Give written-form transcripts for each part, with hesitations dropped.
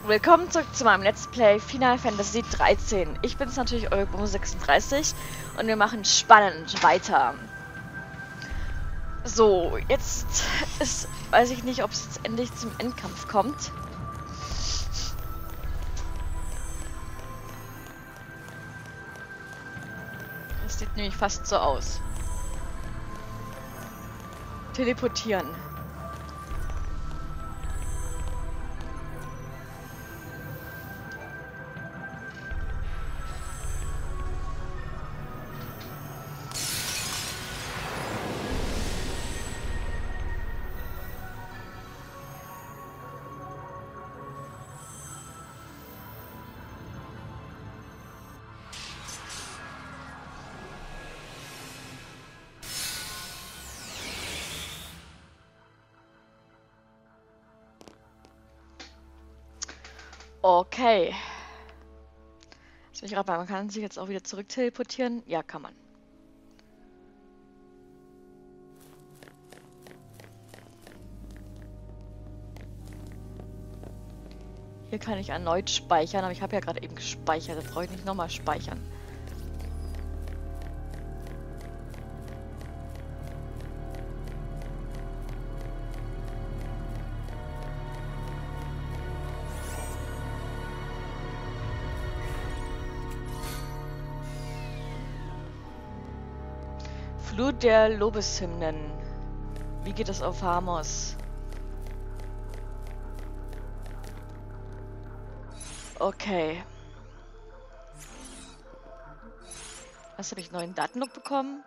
Willkommen zurück zu meinem Let's Play Final Fantasy 13. Ich bin's natürlich, eure Bomo36 und wir machen spannend weiter. So, jetzt weiß ich nicht, ob es jetzt endlich zum Endkampf kommt. Das sieht nämlich fast so aus. Teleportieren. Okay. Lass mich gerade mal, man kann sich jetzt auch wieder zurück teleportieren. Ja, kann man. Hier kann ich erneut speichern, aber ich habe ja gerade eben gespeichert. Das brauche ich nicht nochmal speichern. Flut der Lobeshymnen. Wie geht es auf Hamos? Okay. Was habe ich? Neuen Datenlog bekommen?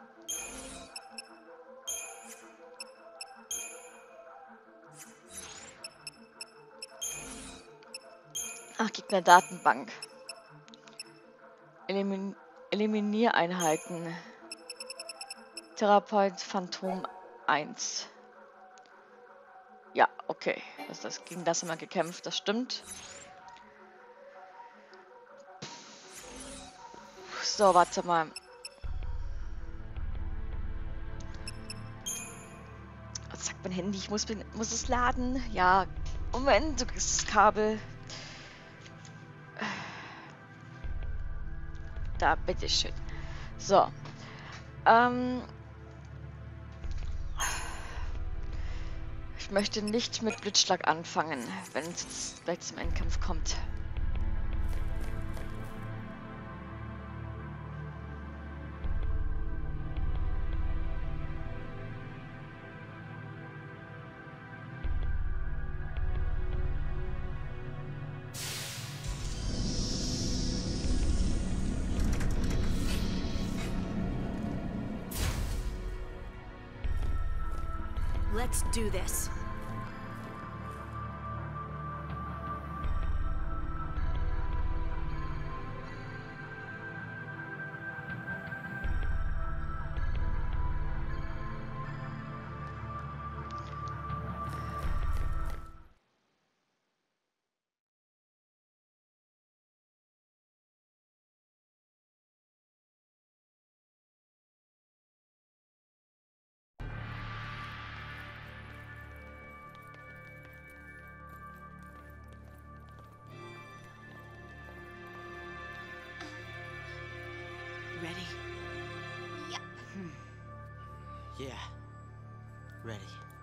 Ach, Gegner-Datenbank. Eliminiereinheiten. Therapeut Phantom 1. Ja, okay. Gegen das haben wir gekämpft, das stimmt. So, warte mal. Was sagt mein Handy? Ich muss es laden. Ja, Moment, du kriegst das Kabel. Da, bitteschön. So. Ich möchte nicht mit Blitzschlag anfangen, wenn es jetzt gleich zum Endkampf kommt. Let's do this. Ready? Yep. Yeah. Ready.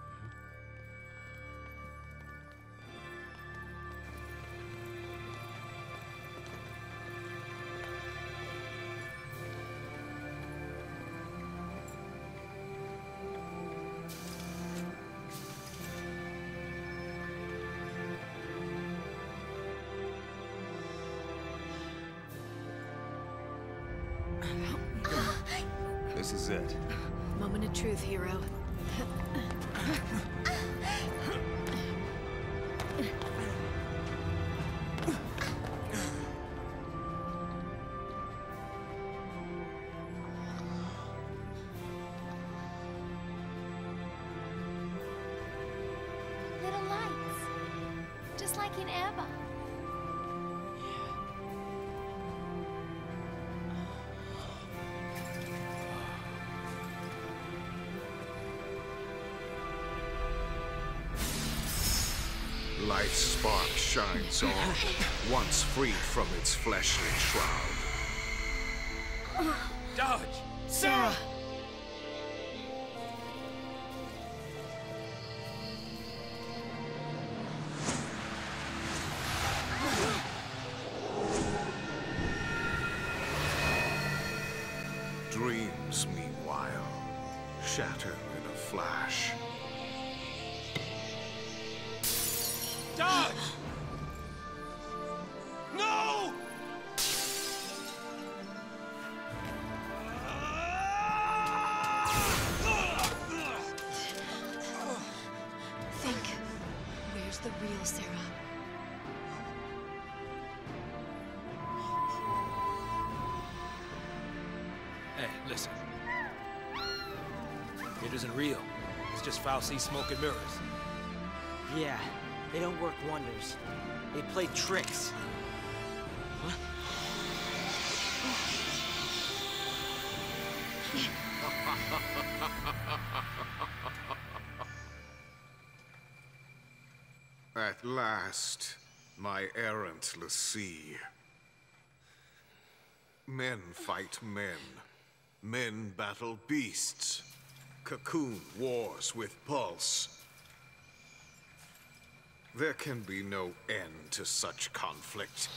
This is it. Moment of truth, hero. Little lights. Just like in Emma. life's spark shines on, once freed from its fleshly shroud. Dodge! Sarah! Dreams, meanwhile, shatter in a flash. Dodge! No! Think. Where's the real Sarah? Hey, listen. It isn't real. It's just Falsey smoke and mirrors. Yeah, they don't work wonders. They play tricks. What? At last, my errant l'Cie. Men fight men. Men battle beasts. Cocoon wars with Pulse. There can be no end to such conflict.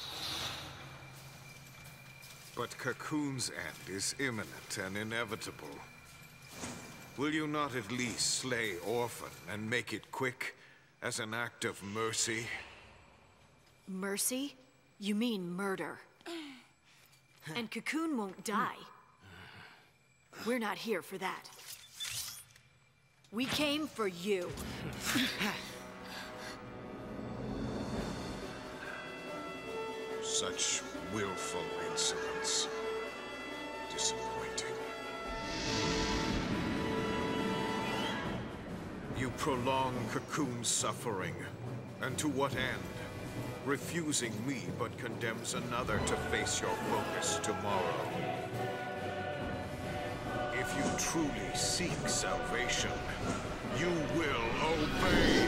But Cocoon's end is imminent and inevitable. Will you not at least slay Orphan and make it quick, as an act of mercy? Mercy? You mean murder. And Cocoon won't die. We're not here for that. We came for you. Such willful insolence. Disappointing. You prolong Cocoon's suffering. And to what end? Refusing me but condemns another to face your focus tomorrow. If you truly seek salvation, you will obey.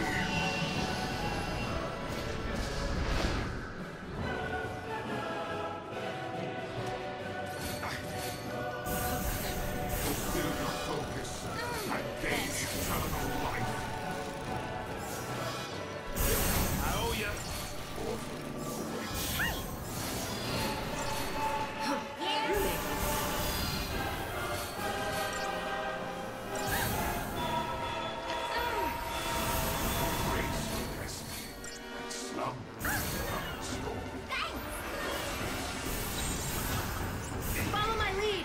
Fulfill your focus and gain eternal life. I owe ya. Follow my lead!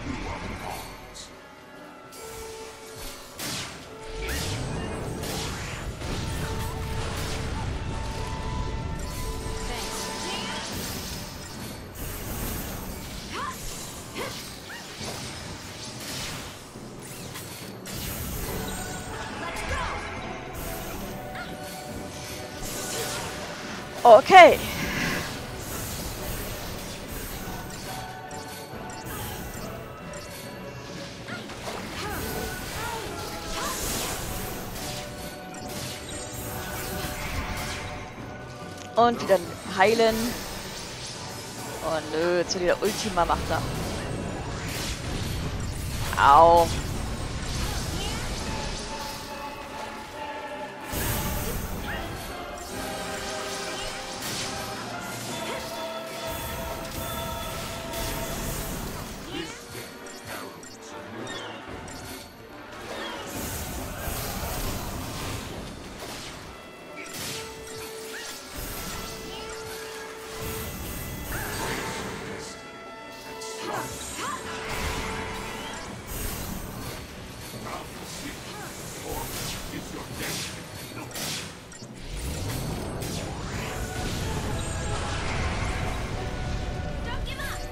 Okay. Und wieder heilen. Oh nö, jetzt wieder Ultima macht er. Au. Don't give up!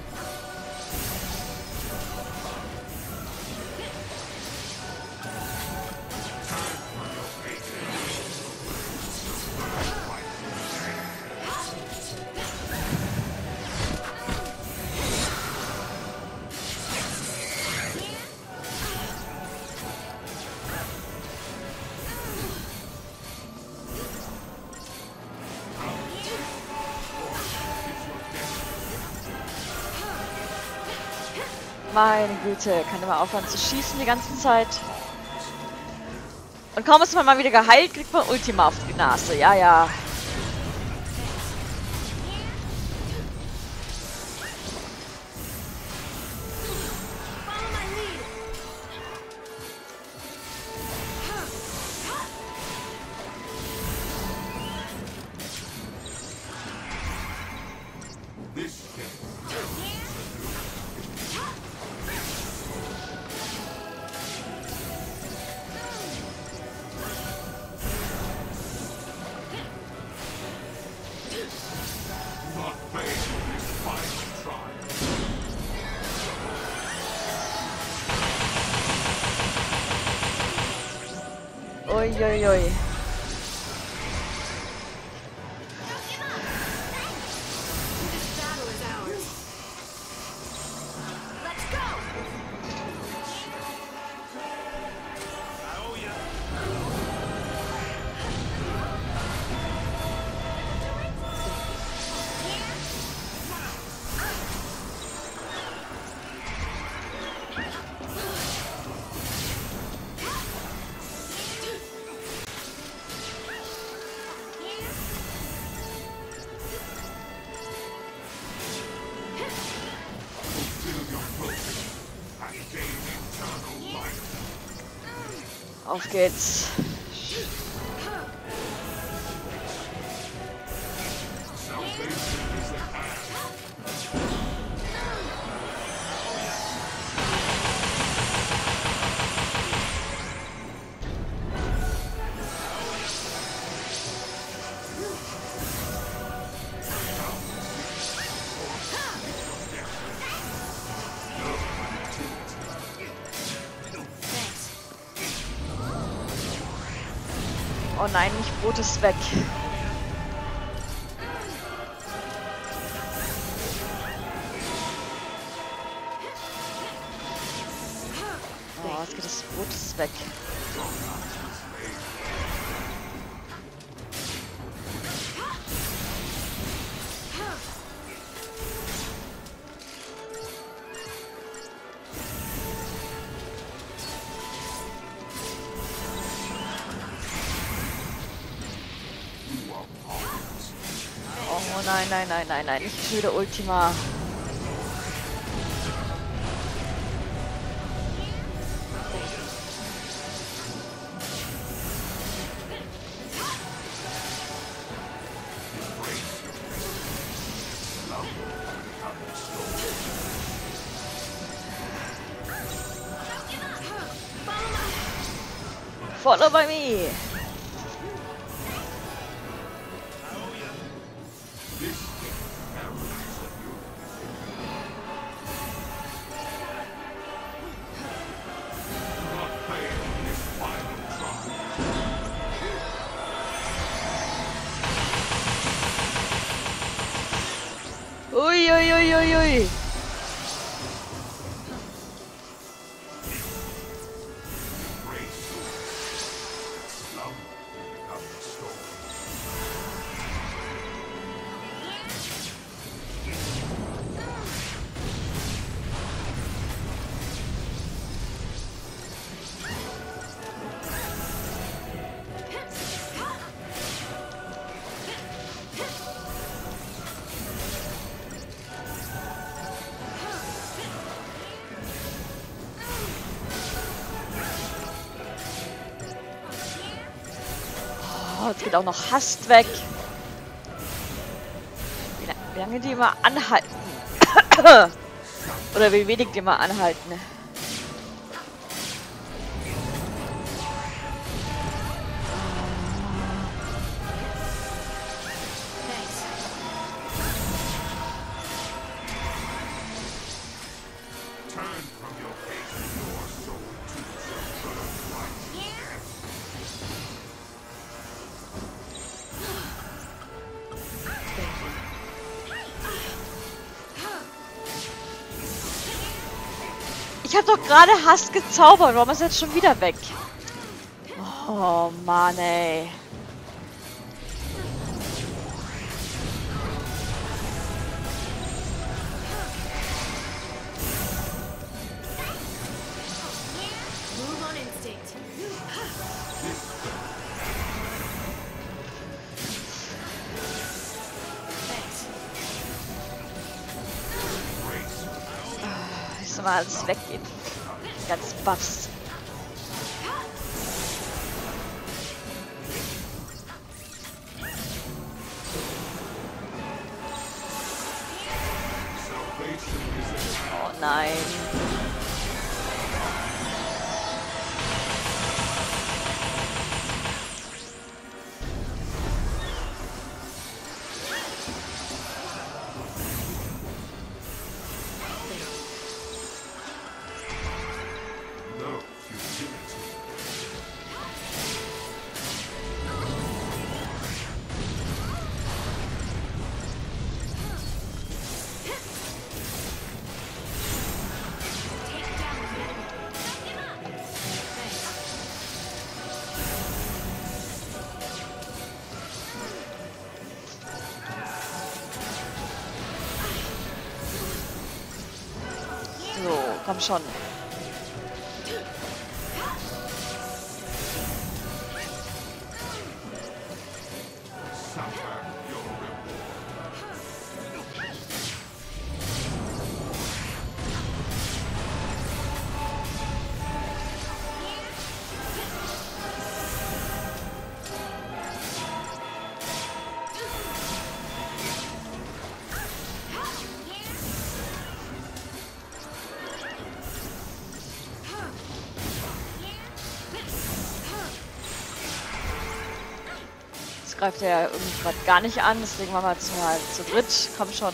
Meine Güte, kann immer aufhören zu schießen die ganze Zeit. Und kaum ist man mal wieder geheilt, kriegt man Ultima auf die Nase. Ja, ja. Uiuiui. This battle is ours. Let's go! I owe ya. Auf geht's. Oh nein, nicht Brot ist weg. Oh, jetzt geht das Brot ist weg. Oh nein, nein, nein, nein, nein, nicht schon wieder Ultima. Follow by me. Ui, ui, ui, ui, ui. Oh, jetzt geht auch noch Hast weg. Wie lange die immer anhalten. Oder wie wenig die immer anhalten. Ich habe doch gerade Hass gezaubert. Warum ist er jetzt schon wieder weg? Oh Mann, ey. Müssen wir alles weggehen. Ganz Buffs. Oh nein. So, komm schon. Greift er ja irgendwie gerade gar nicht an, deswegen machen wir jetzt mal zu dritt. Komm schon.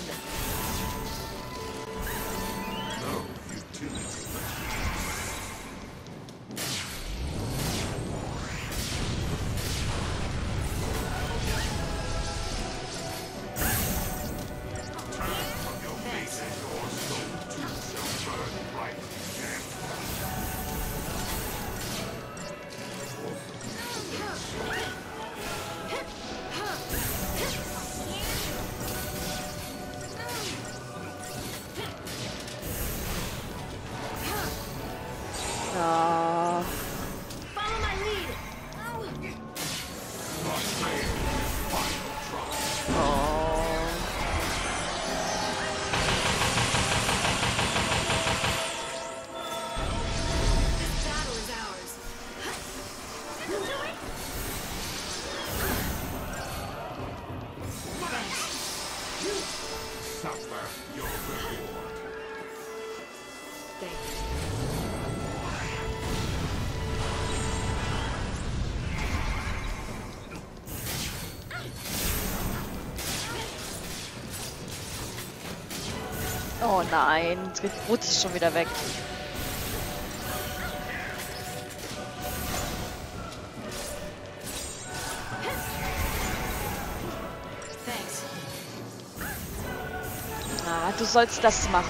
Ja. Follow my lead. Oh. This battle is ours. Suffer your reward. Thank you. Oh nein, jetzt geht Brutus schon wieder weg. Thanks. Ah, du sollst das machen.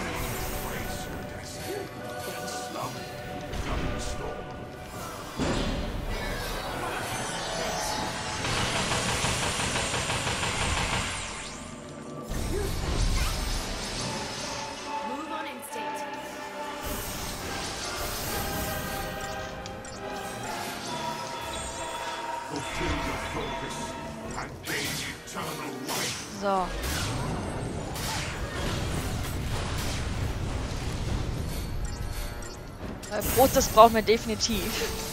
Move on instinct. Fulfill your purpose and gain eternal life. So. Brutus brauchen wir definitiv.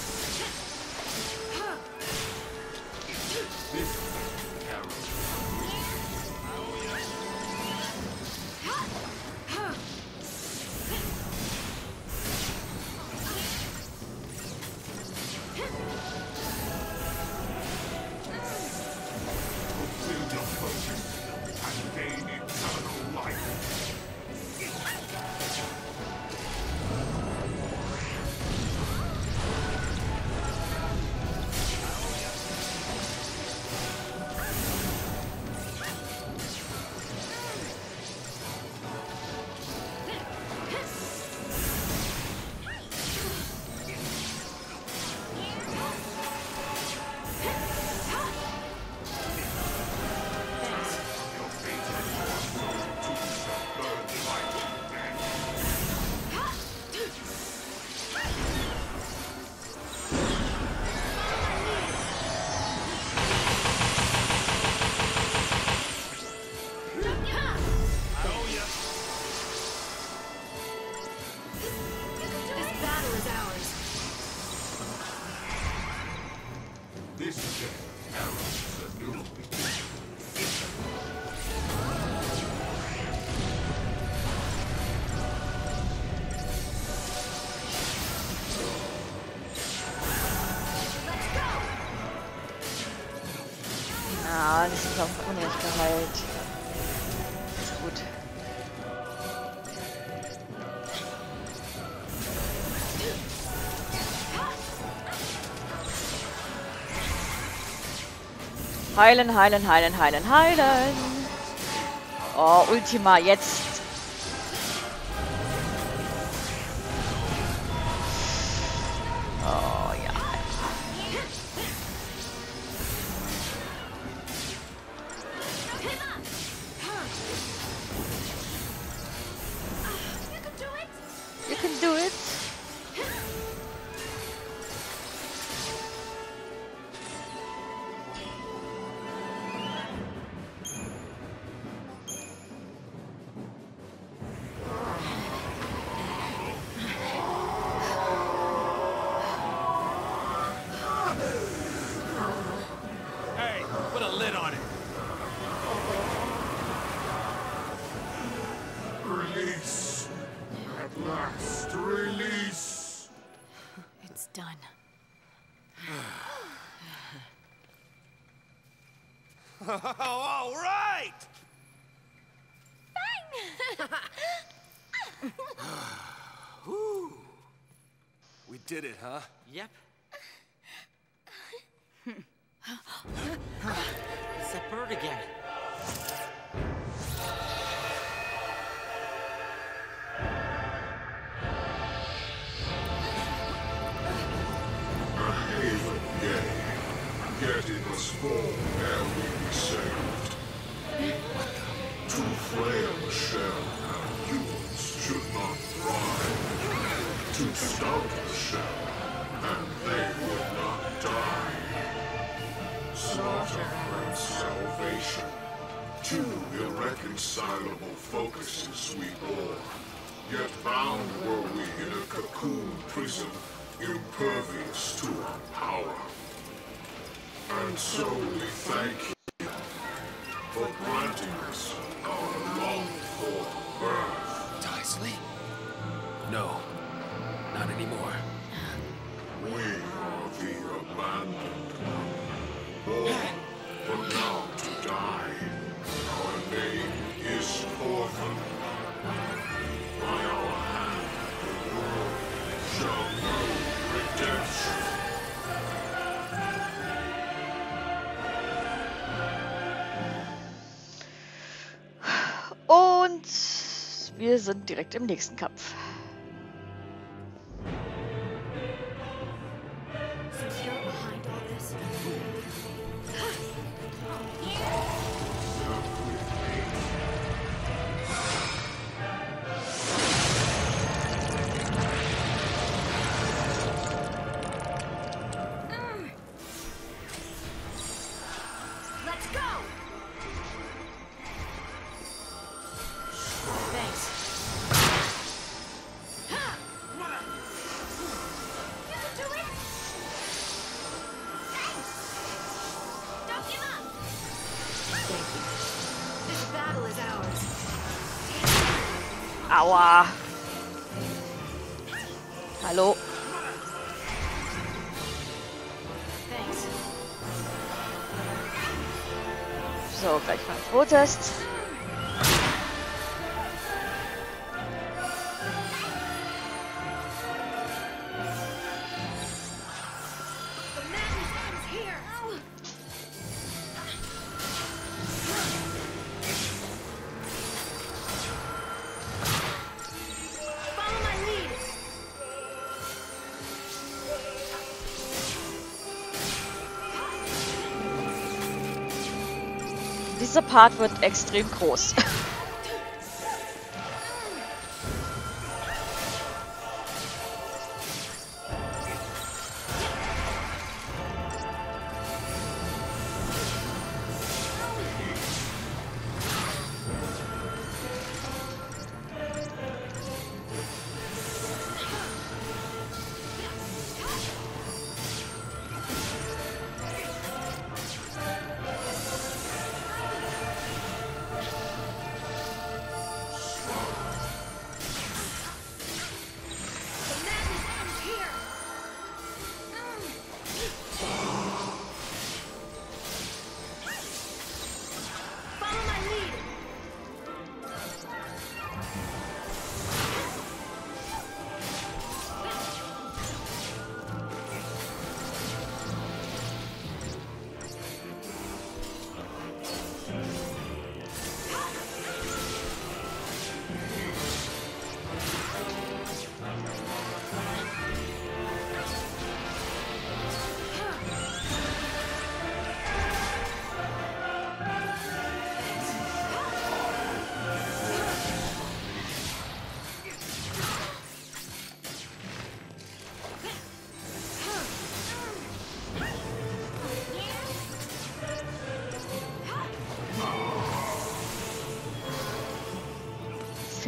Fulfill your purpose and gain eternal life. Kampf immer noch nicht geheilt. Gut. Heilen, heilen, heilen, heilen, heilen. Oh, Ultima, jetzt. Oh, ja. You can do it. Hey, put a lid on it. Release. At last, release. It's done. All right. Whew. We did it, huh? Yep. It's that bird again. A haven gay. Yet it must fall ere we be saved. To flay the shell, our humans should not thrive. To stout the shell, and they would not die. Slaughter and salvation. Two irreconcilable focuses we bore. Yet bound were we in a cocoon prison, impervious to our power. And so we thank you for granting us our longed-for birth. Tysley? No, not anymore. We are the abandoned one. Born, but now to die. Our name is Orphan. By our hand, the world shall know redemption. Und wir sind direkt im nächsten Kampf. Since you're behind all this, let's go! Thanks. You can do it! Thanks! Don't give up! Thank you. This battle is ours. Aua. Hallo. Thanks. So, gleich mal Protest. The madness ends here. Follow my lead. Dieser Part wird extrem groß.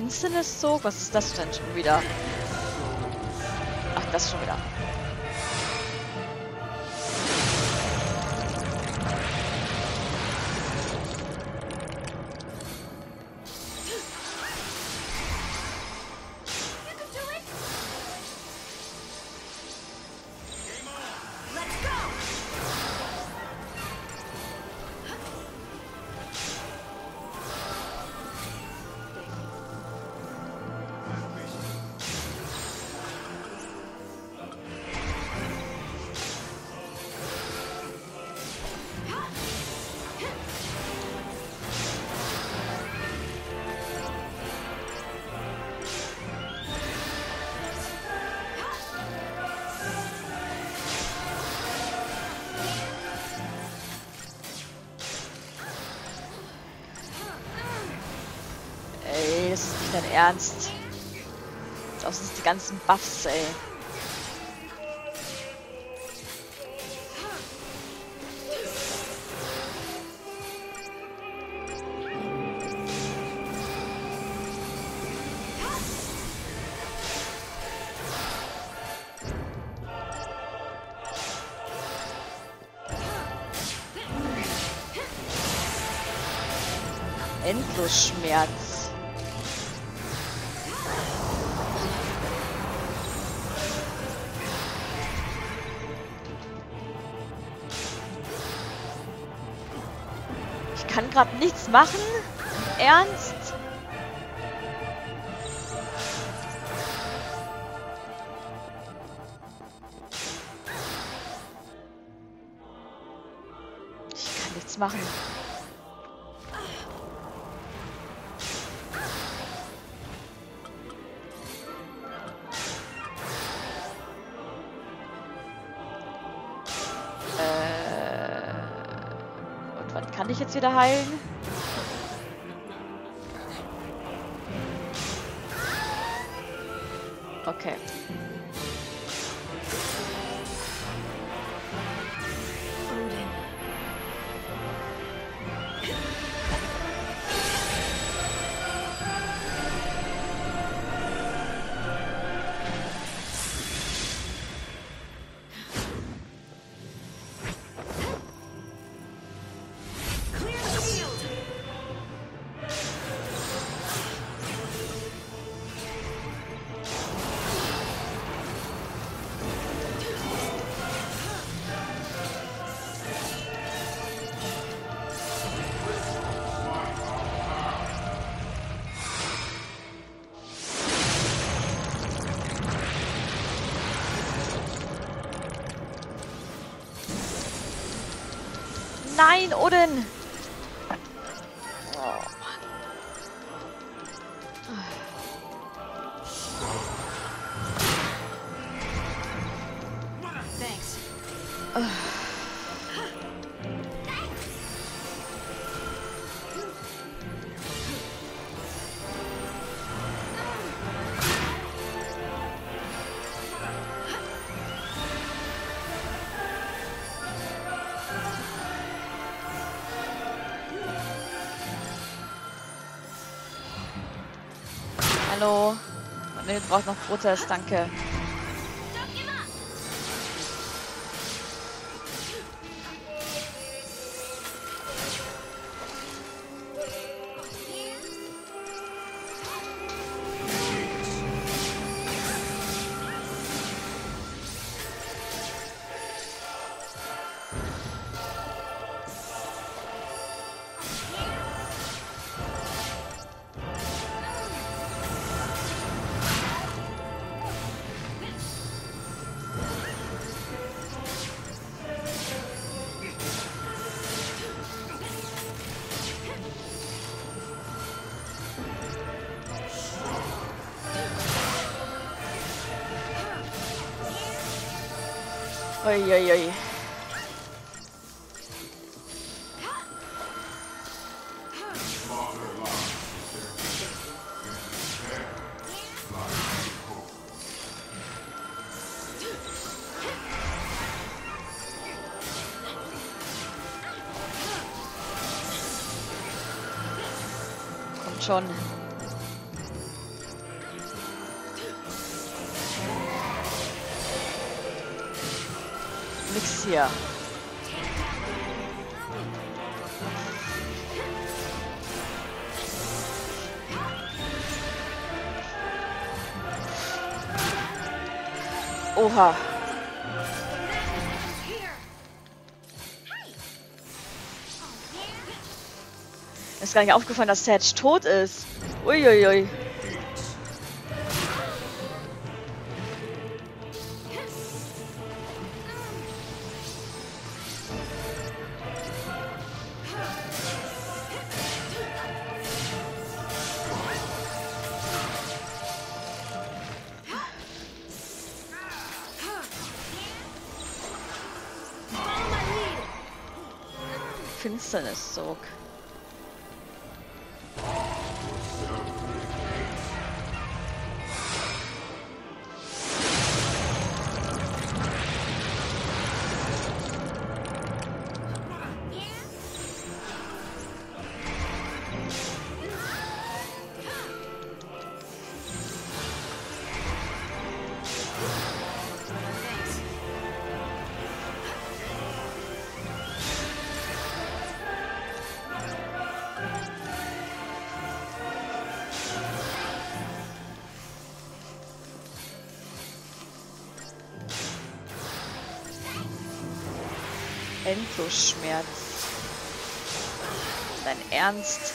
Finsterniszug? Was ist das denn schon wieder? Ach, das schon wieder. Ey, das ist nicht dein Ernst. Das sind die ganzen Buffs, ey. Endlos Schmerz. Ich kann gerade nichts machen? Im Ernst? Ich kann nichts machen. Wann kann ich jetzt wieder heilen? Okay. Nein, Odin! Oh. Thanks. Hallo. Ne, braucht noch Protest, danke. Uiuiui. Kommt schon. nix hier. Oha. Ist gar nicht aufgefallen, dass Sedge tot ist. Uiuiui. Finsterniszug. Endlosschmerz. Dein Ernst?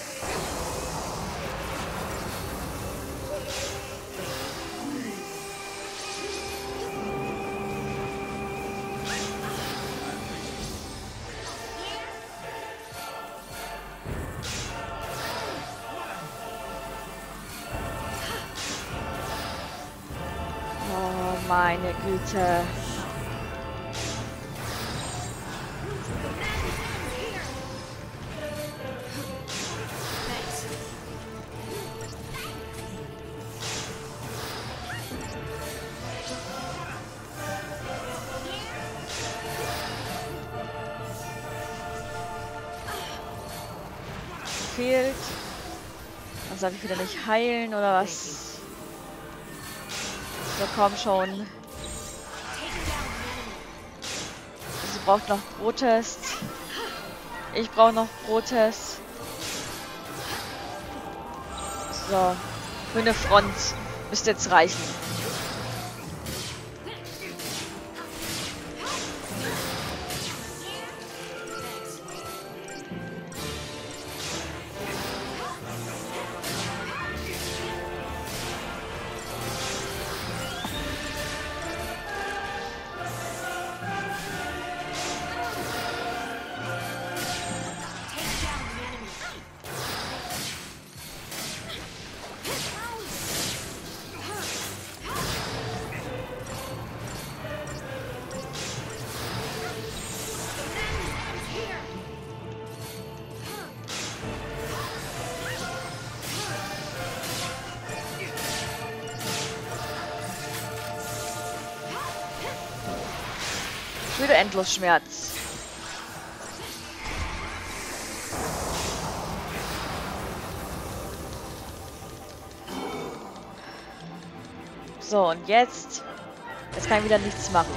Oh, meine Güte. Fehlt. Dann soll ich wieder nicht heilen oder was? So, komm schon. Sie braucht noch Protest. Ich brauche noch Protest. So. Für eine Front müsste jetzt reichen. Wieder Endlosschmerz. So, und jetzt kann ich wieder nichts machen.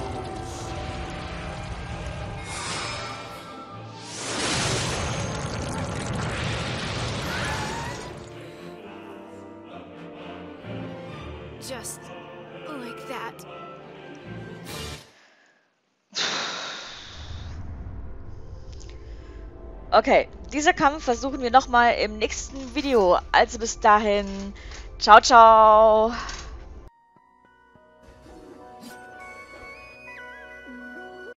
Just like that. Okay, dieser Kampf versuchen wir nochmal im nächsten Video. Also bis dahin, ciao, ciao.